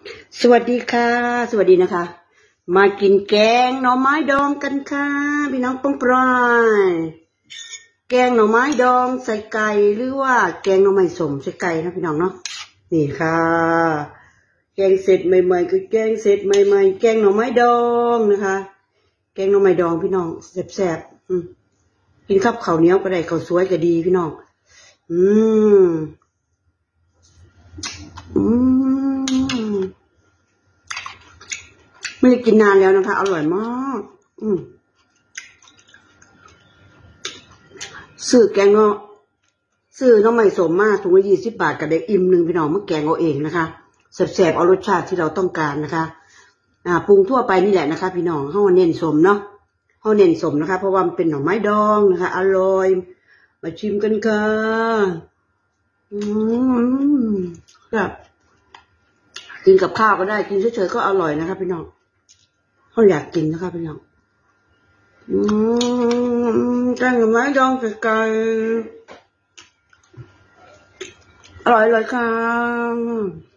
สวัสดีค่ะสวัสดีนะคะมากินแกงหน่อไม้ดองกันค่ะพี่น้องป้องปรายแกงหน่อไม้ดองใส่ไก่หรือว่าแกงหน่อไม้สมใส่ไก่นะพี่น้องเนาะนี่ค่ะแกงเสร็จใหม่ๆคือแกงเสร็จใหม่ๆแกงหน่อไม้ดองนะคะแกงหน่อไม้ดองพี่น้องแซ่บๆกินข้าวเหนียวก็ได้ข้าวสวยก็ดีพี่น้องอืมอืมไม่ได้กินนานแล้วนะคะอร่อยมากซื้อแกงเนาะซื้อน้องใหม่สมมาถุงละ20 บาทกับได้อิ่มหนึ่งพี่น้องมาแกงเอาเองนะคะแซ่บๆเอารสชาติที่เราต้องการนะคะปรุงทั่วไปนี่แหละนะคะพี่น้องเฮาเน้นสมเนาะเฮาเน้นสมนะคะเพราะว่ามันเป็นหน่อไม้ดองนะคะอร่อยมาชิมกันค่ะอืมแบบกินกับข้าวก็ได้กินเฉยๆก็อร่อยนะคะพี่น้องเขาอยากกินนะคะพี่น้องแกงหน่อไม้ดองใส่ไก่อร่อยเลยค่ะ